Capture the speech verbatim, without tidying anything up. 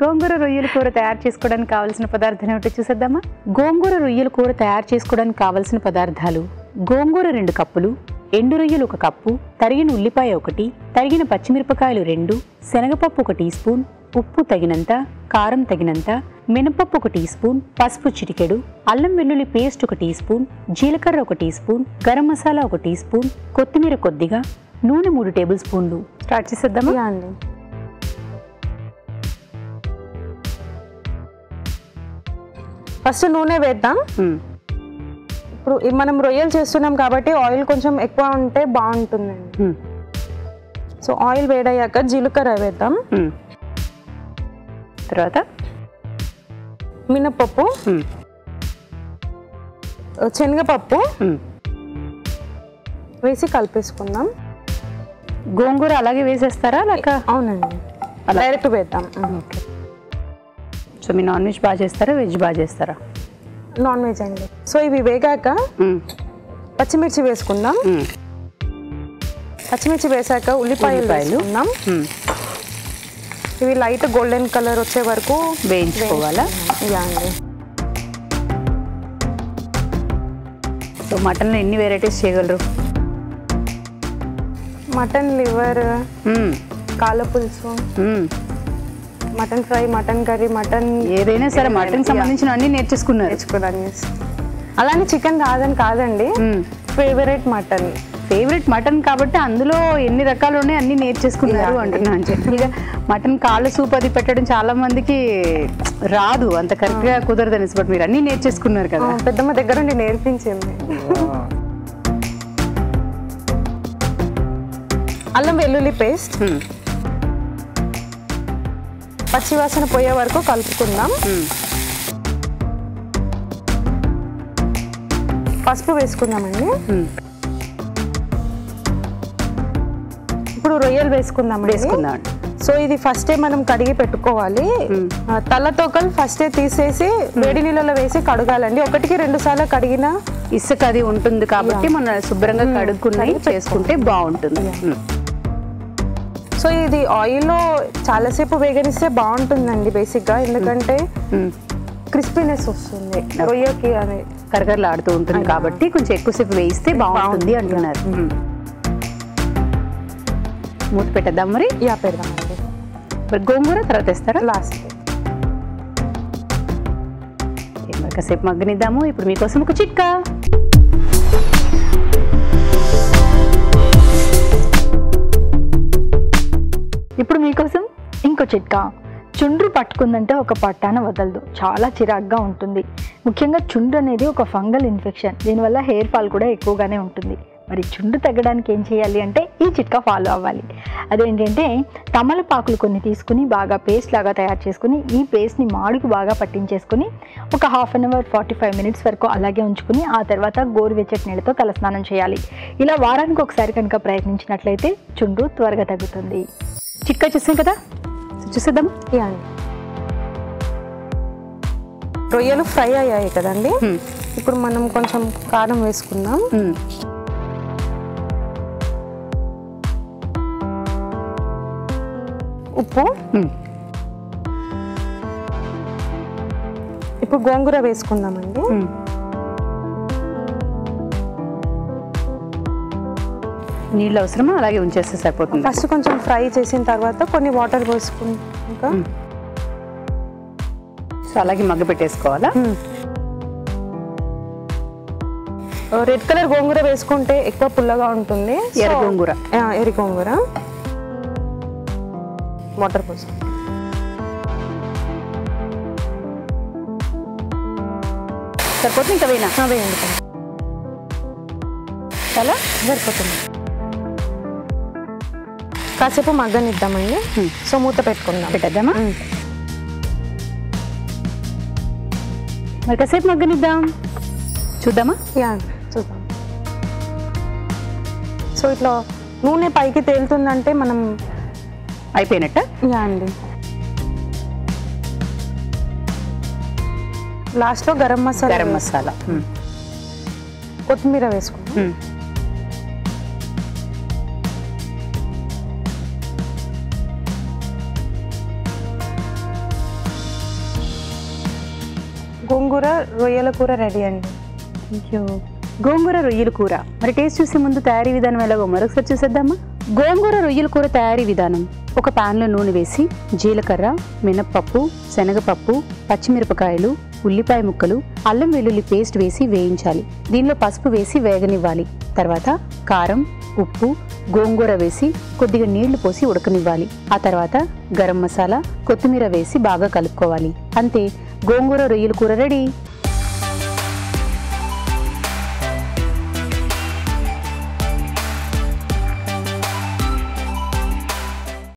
గోంగూర రొయ్యల కూర తయారు చేసుకోవడానికి కావాల్సిన పదార్థాలు ఏమిటో చూసేద్దామా. గోంగూర రొయ్యల కూర తయారు చేసుకోవడానికి కావాల్సిన పదార్థాలు: గోంగూర రెండు కప్పులు, ఎండు రొయ్యలు ఒక కప్పు, తరిగిన ఉల్లిపాయ ఒకటి, తరిగిన పచ్చిమిరపకాయలు రెండు, శనగపప్పు ఒక టీ స్పూన్, ఉప్పు తగినంత, కారం తగినంత, మినపప్పు ఒక టీ స్పూన్, పసుపు చిటికెడు, అల్లం వెల్లుల్లి పేస్ట్ ఒక టీ స్పూన్, జీలకర్ర ఒక టీ స్పూన్, గరం మసాలా ఒక టీ స్పూన్, కొత్తిమీర కొద్దిగా, నూనె మూడు టేబుల్ స్పూన్లు. స్టార్ట్ చేసేద్దామా అండి. ఫస్ట్ నూనె వేద్దాం. ఇప్పుడు మనం రొయ్యలు చేస్తున్నాం కాబట్టి ఆయిల్ కొంచెం ఎక్కువ ఉంటే బాగుంటుందండి. సో ఆయిల్ వేడయ్యాక జీలకర్ర వేద్దాం. తర్వాత మినపప్పు, శనగపప్పు వేసి కలిపేసుకుందాం. గోంగూర అలాగే వేసేస్తారా లేక? అవునండి, డైరెక్ట్ వేద్దాం. ఓకే. సో మీరు నాన్ వెజ్ బాగా చేస్తారా, వెజ్ బాగా చేస్తారా? నాన్ వెజ్ అండి. సో ఇవి వేగాక పచ్చిమిర్చి వేసుకుందాం. పచ్చిమిర్చి వేసాక ఉల్లిపాయలు వేసుకుందాం. ఇవి లైట్ గోల్డెన్ కలర్ వచ్చే వరకు వేయించుకోవాలా? యా అండి. సో మటన్లో ఎన్ని వెరైటీస్ చేయగలరు? మటన్ లివర్, కాల పులుసు, mutton fry, mutton curry, mutton ఏదైనా సరే మటన్ సంబంధించిన అన్ని నేర్చేసుకున్నారు. నేర్చుకున్నాను. అలానే చికెన్ కాదని కాదండి, ఫేవరెట్ మటన్. ఫేవరెట్ మటన్ కాబట్టి అందులో ఎన్ని రకాలు ఉన్నాయి అన్ని నేర్చేసుకున్నారు అంటున్నాను. జనరల్గా మటన్ కాళ్ళ సూప్ అది పెట్టడం చాలా మందికి రాదు, అంత కరెక్ట్గా కుదరదు అనేసి, బట్ మీరు అన్ని నేర్చేసుకున్నారు కదా. పెద్దమ్మ దగ్గర నుండి నేర్పించింది. అల్లం వెల్లుల్లి పేస్ట్ పచ్చివాసన పోయే వరకు కలుపుకుందాం. పసుపు వేసుకుందామండి. ఇప్పుడు రొయ్యలు వేసుకుందాం వేసుకుందాం సో ఇది ఫస్టే మనం కడిగి పెట్టుకోవాలి. తల తోకలు ఫస్టే తీసేసి వేడి నీళ్ళలో వేసి కడగాలండి. ఒకటికి రెండు సార్లు కడిగిన ఇసుక అది ఉంటుంది కాబట్టి మనం శుభ్రంగా కడుక్కుని చేసుకుంటే బాగుంటుంది. సో ఇది ఆయిల్లో చాలాసేపు వేగనిస్తే బాగుంటుందండి బేసిక్గా, ఎందుకంటే క్రిస్పీనెస్ వస్తుంది రొయ్యకి, అది కరకరలాడుతూ ఉంటుంది కాబట్టి కొంచెం ఎక్కువసేపు వేయిస్తే బాగుంటుంది అంటున్నారు. మూత పెట్టేద్దాం మరి. యా పెడదామండి. మరి గోంగూర తర్వాత వేస్తారా? లాస్ట్. కాసేపు మగ్గనిద్దాము. ఇప్పుడు మీకోసం ఒక చిట్కా. ఇప్పుడు మీకోసం ఇంకో చిట్కా. చుండ్రు పట్టుకుందంటే ఒక పట్టాన వదలదు, చాలా చిరాగ్గా ఉంటుంది. ముఖ్యంగా చుండ్రు అనేది ఒక ఫంగల్ ఇన్ఫెక్షన్, దీనివల్ల హెయిర్ ఫాల్ కూడా ఎక్కువగానే ఉంటుంది. మరి చుండ్రు తగ్గడానికి ఏం చేయాలి అంటే ఈ చిట్కా ఫాలో అవ్వాలి. అదేంటంటే తమలపాకులు కొన్ని తీసుకుని బాగా పేస్ట్ లాగా తయారు చేసుకుని ఈ పేస్ట్ని మాడుకు బాగా పట్టించేసుకుని ఒక half an hour forty five minutes వరకు అలాగే ఉంచుకుని ఆ తర్వాత గోరువెచ్చటి నీళ్ళతో తలస్నానం చేయాలి. ఇలా వారానికి ఒకసారి కనుక ప్రయత్నించినట్లయితే చుండ్రు త్వరగా తగ్గుతుంది. చిట్కా చూసాం కదా, చూసేద్దాం. రొయ్యలు ఫ్రై అయ్యాయి కదండి. ఇప్పుడు మనం కొంచెం కారం వేసుకుందాం. ఉప్పు. ఇప్పుడు గోంగూర వేసుకుందామండి. నీళ్ళు అవసరమా? అలాగే ఉంచేస్తే సరిపోతుంది. ఫస్ట్ కొంచెం ఫ్రై చేసిన తర్వాత కొన్ని వాటర్ పోసుకుంటా, సో అలాగే మగ్గ పెట్టేసుకోవాలా? రెడ్ కలర్ గోంగూర వేసుకుంటే ఎక్కువ పుల్లగా ఉంటుంది. ఎర్ర గోంగూర. ఎర్ర గోంగూర. వాటర్ పోసు. సరిపోతుంది. ఇంకా వేయనా? వేయండి. చాలా సరిపోతుంది. కాసేపు మగ్గనిద్దామండి. సో మూత పెట్టుకుందాం. పెట్టేద్దామా? మరి కాసేపు మగ్గనిద్దాం, చూద్దామా? యా చూద్దాం. సో ఇట్లా నూనె పైకి తేలుతుందంటే మనం అయిపోయినట్ట. యా అండి. లాస్ట్లో గరం మసాలా. గరం మసాలా, కొత్తిమీర వేసుకుందాం. గోంగూర రొయ్యల కూర రెడీ అండి. అయ్యో, గోంగూర రొయ్యల కూర. మరి టేస్ట్ చూసే ముందు తయారీ విధానం ఎలాగో మరొకసారి చూసేద్దామా. గోంగూర రొయ్యల కూర తయారీ విధానం: ఒక పాన్లో నూనె వేసి జీలకర్ర, మినప్పప్పు, శనగపప్పు, పచ్చిమిరపకాయలు, ఉల్లిపాయ ముక్కలు, అల్లం వెల్లుల్లి పేస్ట్ వేసి వేయించాలి. దీనిలో పసుపు వేసి వేగనివ్వాలి. తర్వాత కారం, ఉప్పు, గోంగూర వేసి కొద్దిగా నీళ్లు పోసి ఉడకనివ్వాలి. ఆ తర్వాత గరం మసాలా, కొత్తిమీర వేసి బాగా కలుపుకోవాలి. అంతే, గోంగూర రొయ్యల కూర రెడీ.